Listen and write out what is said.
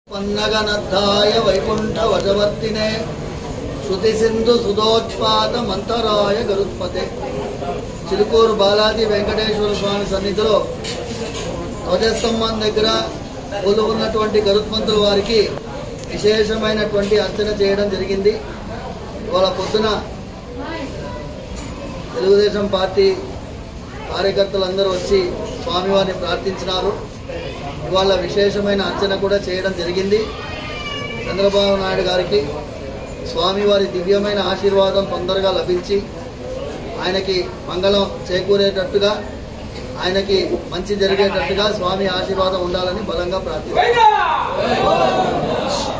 पन्नगनद्धाय वैकुंठ वजवर्तिने श्रुति सिंधु सुधोत्पाद मंतराय गरुत्पते चिलकूరు బాలాజీ వెంకటేశ్వర స్వామి సన్నిధిలో ధ్వజస్తంభం దగ్గర కొలువున్నటువంటి గరుత్మంతుల వారికి విశేషమైనటువంటి అర్చన చేయడం జరిగింది. ఇవాళ పొద్దున తెలుగుదేశం పార్టీ కార్యకర్తలందరూ వచ్చి స్వామివారిని ప్రార్థించినారు. ఇవాళ విశేషమైన అర్చన కూడా చేయడం జరిగింది. చంద్రబాబు నాయుడు గారికి స్వామివారి దివ్యమైన ఆశీర్వాదం తొందరగా లభించి ఆయనకి మంగళం చేకూరేటట్టుగా ఆయనకి మంచి జరిగేటట్టుగా స్వామి ఆశీర్వాదం ఉండాలని బలంగా ప్రార్థిస్తున్నాను.